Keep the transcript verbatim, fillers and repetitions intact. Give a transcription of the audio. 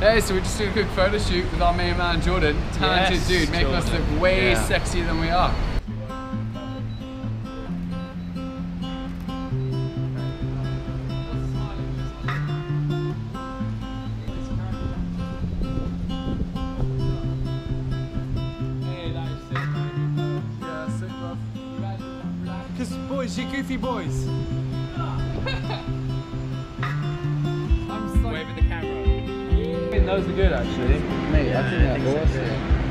Hey, so we're just doing a quick photo shoot with our main man Jordan. Talented Yes, dude, making Jordan. us look way Yeah. sexier than we are. Because boys, you goofy boys. I'm Wave at the camera. I think those are good actually. Mate, I think they're awesome.